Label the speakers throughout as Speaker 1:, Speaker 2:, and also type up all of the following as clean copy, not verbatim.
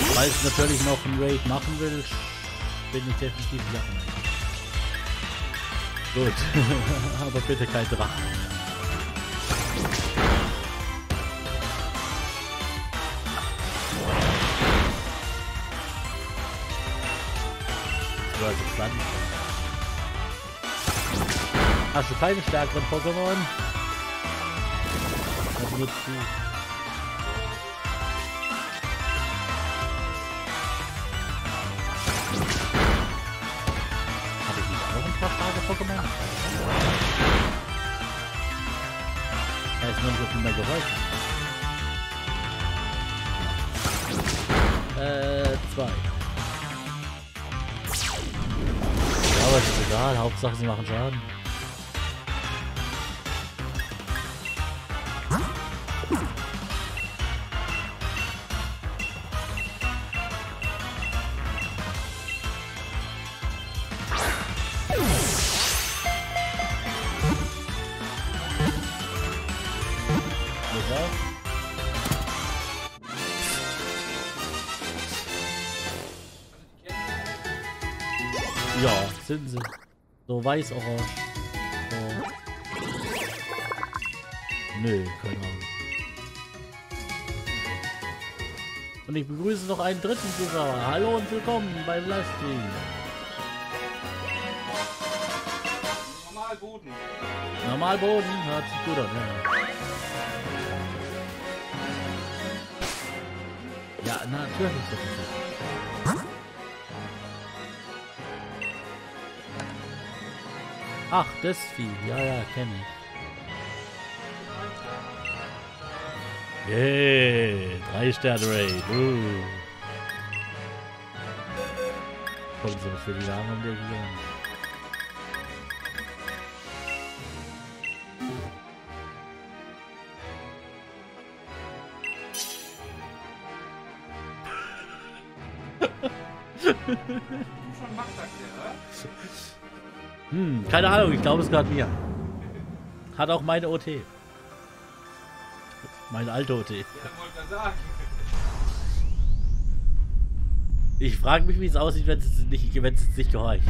Speaker 1: Falls ich natürlich noch einen Raid machen will, bin ich definitiv Jahren. Gut, aber bitte kein Drachen. Also dann. Hast du keine stärkeren Pokémon? Das nutzt du. Habe ich nicht auch ein paar starke Pokémon? Da ist noch so viel mehr geholfen. 2. Aber ist egal, Hauptsache sie machen Schaden. Ja, sind sie. So weiß-orange. So. Nö, keine Ahnung. Und ich begrüße noch einen dritten Zuschauer. Hallo und willkommen beim Livestream.
Speaker 2: Normalboden.
Speaker 1: Normalboden, hört sich gut an. Ja, ja natürlich. Ach, das Vieh. Ja, ja, kenne ich. Yay, 3 Sterne Raid. Kommen Sie für die Namen an der gegangen.
Speaker 2: Schon macht das der,
Speaker 1: Keine Ahnung, ich glaube es gerade mir. Hat auch meine OT. Meine alte OT.
Speaker 2: ja, wollte er sagen.
Speaker 1: Ich frage mich, wie es aussieht, wenn es nicht gehorcht.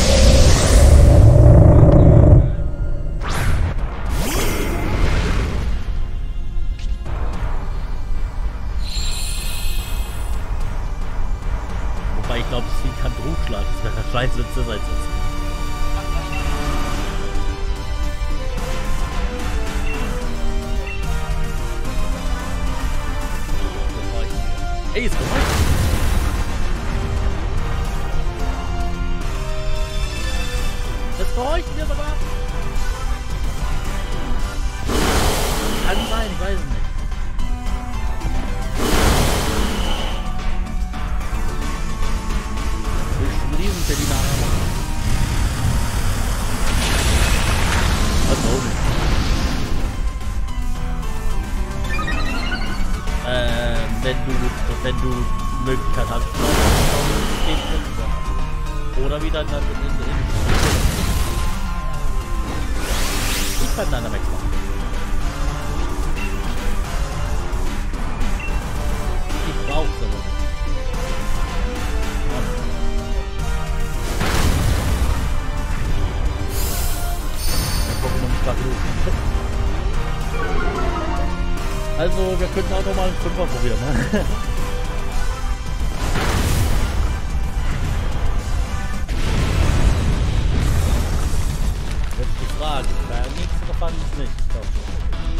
Speaker 1: Wobei ich glaube, das Vieh kann Druckschlag. Das wäre scheiße, wenn es das einsetzt. Ey, ist geräucht. Das geräucht mir sogar. Kann sein, ich weiß es nicht. Willst du diesen Berliner machen? Also wenn du Möglichkeit hast, oder wieder in ich kann dann weg machen. Ich brauch's aber nicht. Der Pokémon ist gerade los. Also, wir könnten auch noch mal einen 5er probieren, ne? Jetzt die Frage, bei der nächsten fand ich es nicht. Ich glaube schon.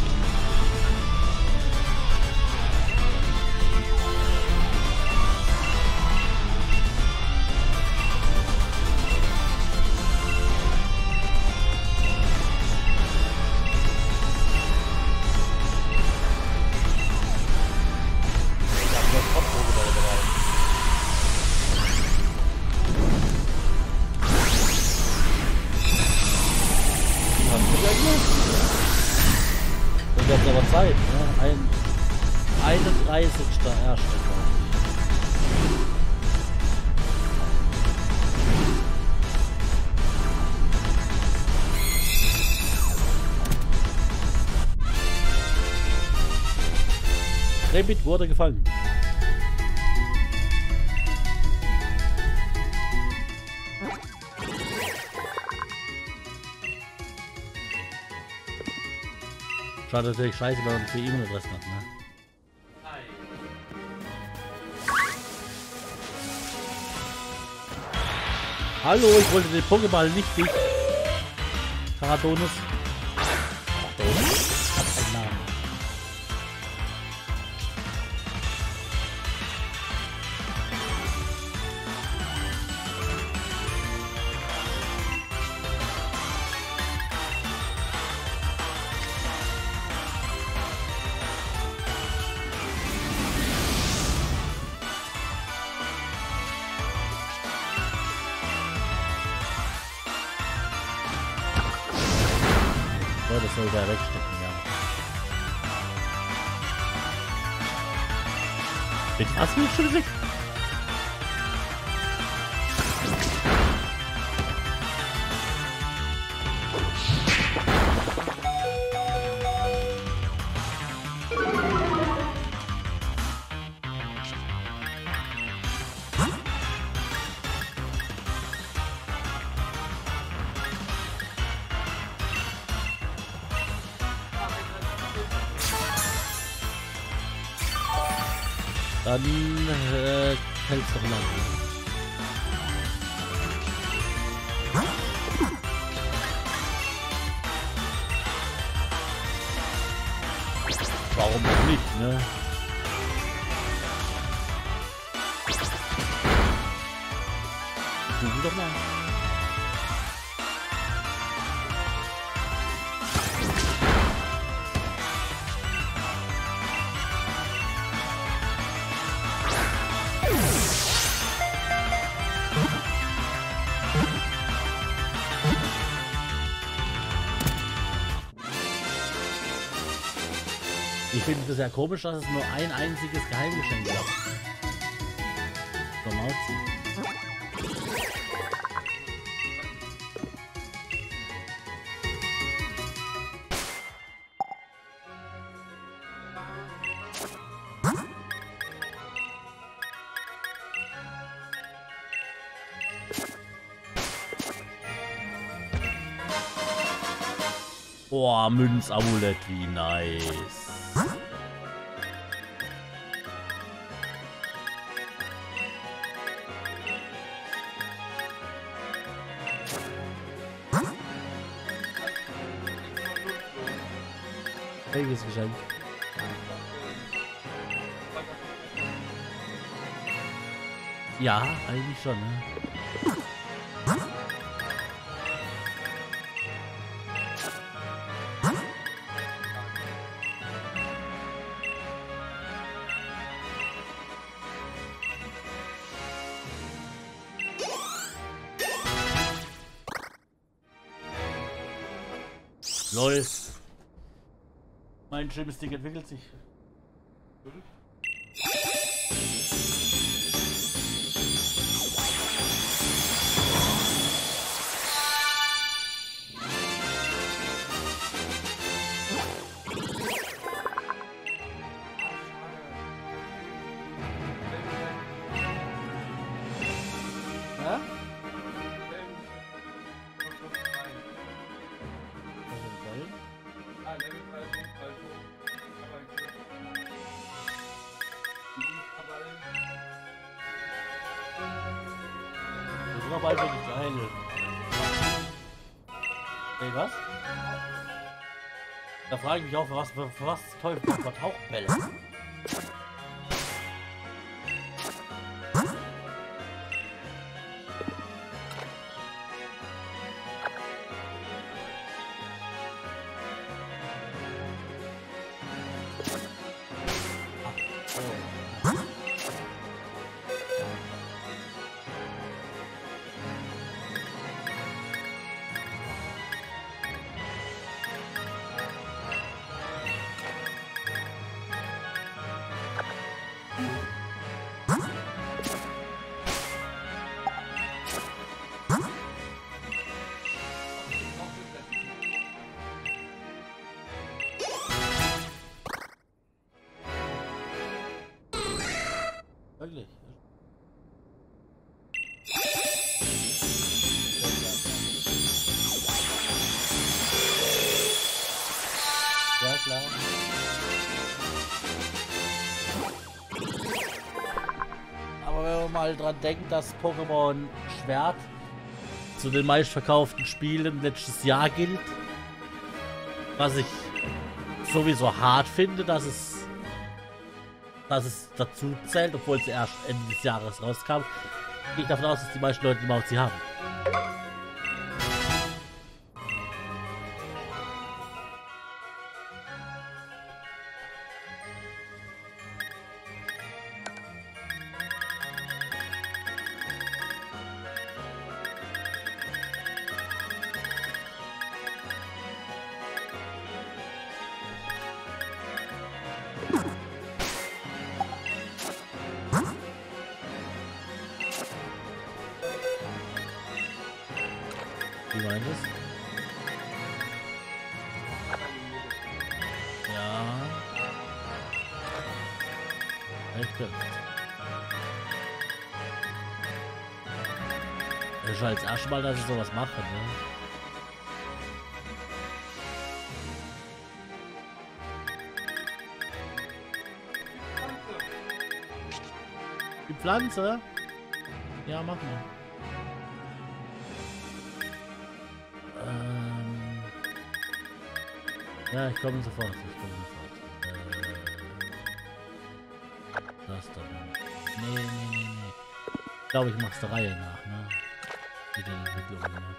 Speaker 1: Und jetzt aber Zeit, ne? 31. Erste. Rebit wurde gefangen. Schaut natürlich scheiße, wenn man 4 E-Mail-Adressen hat, ne?
Speaker 2: Nein.
Speaker 1: Hallo, ich wollte den Pokéball nicht dich. Karadonus. Karadonus. Hat einen Namen. Ja, das soll der wegstecken, ja. Mit was willst du weg? Dann hält's doch lang. Warum auch nicht, ne? Google doch mal. Ich finde es ja komisch, dass es nur ein einziges Geheimgeschenk gab. So, Mauzi. Boah, Münzamulett, wie nice. Welches Geschenk? Ja, eigentlich schon, ne? LOL. Mein Stick entwickelt sich. Ja? Noch bald wirklich geil. Ey, was? Da frage ich mich auch, für was Teufel für Tauchbälle. Wirklich? Ja, klar. Aber wenn man mal dran denkt, dass Pokémon Schwert zu den meistverkauften Spielen letztes Jahr gilt, was ich sowieso hart finde, dass es dazu zählt, obwohl es erst Ende des Jahres rauskam, gehe ich davon aus, dass die meisten Leute überhaupt sie haben. Wie meint es? Ja. Echt jetzt. Das ist halt das erste Mal, dass ich sowas mache, ne? Die Pflanze? Ja, mach mal. Ja, ich komme sofort. Das doch. Nee. Ich glaube, ich mach's der Reihe nach, ne? Mit den Entwicklungen, ne?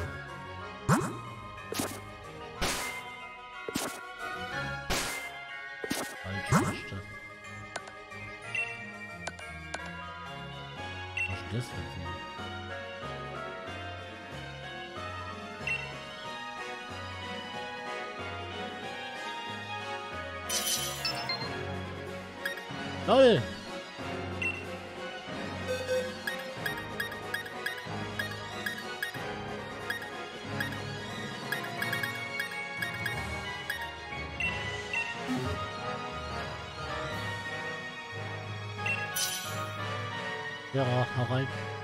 Speaker 1: Falsche Taste. Was ist das für ein Ding? Toll! Ja, hau rein.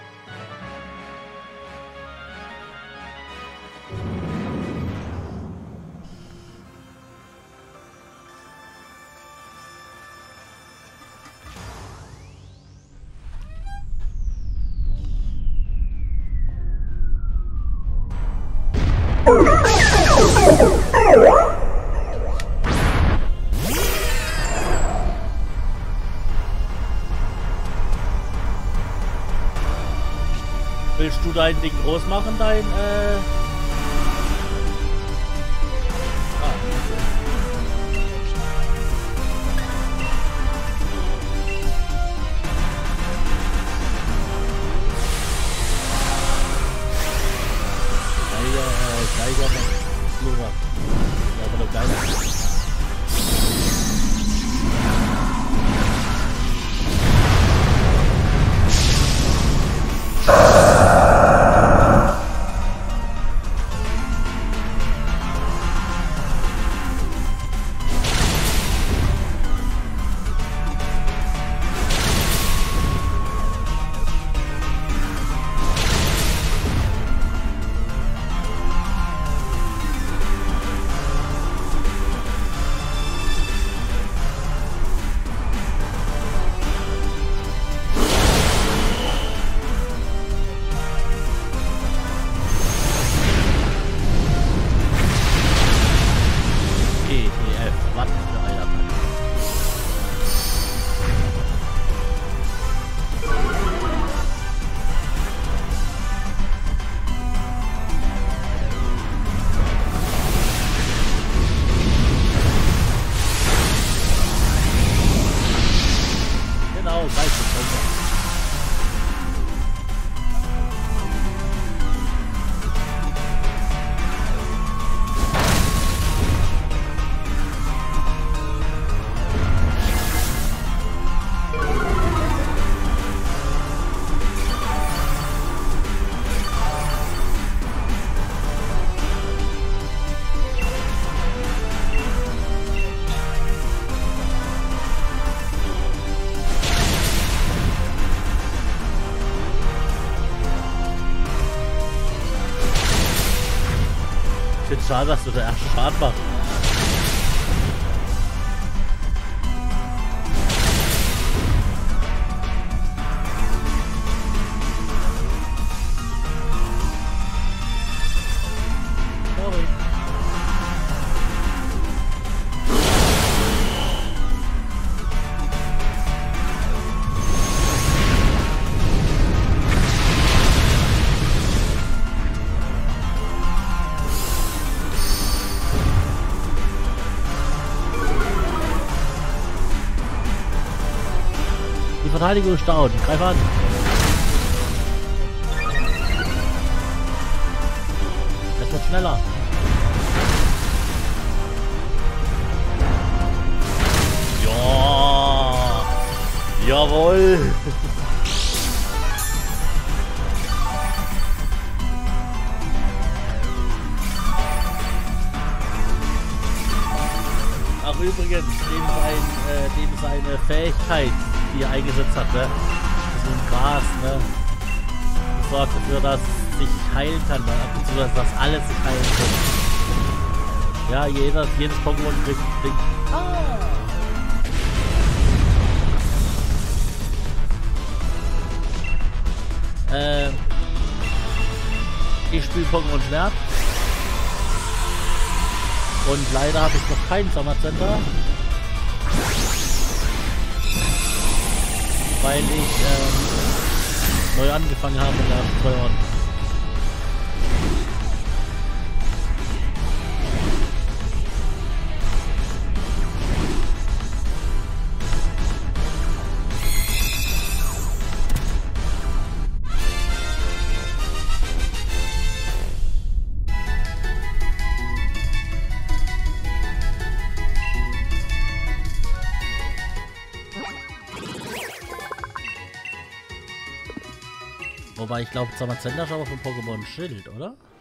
Speaker 1: Willst du dein Ding groß machen, dein Ich finde schade, dass du der erste Schaden machst. Verteidigung ist down. Greif an. Das wird schneller. Ja. Jawohl. Ach übrigens, dem seine Fähigkeit, die er eingesetzt hat, ne? So ein Gras, ne? Sorgt dafür, dass es sich heilen kann, ne? Beziehungsweise dass alles sich heilen kann. Ja, jedes Pokémon kriegt ein Ding. Ich spiele Pokémon Schwert. Und leider habe ich noch kein Summer Center. Weil ich neu angefangen habe in der Steuern. Wobei ich glaube, Zamazenta ist aber von Pokémon Schild, oder?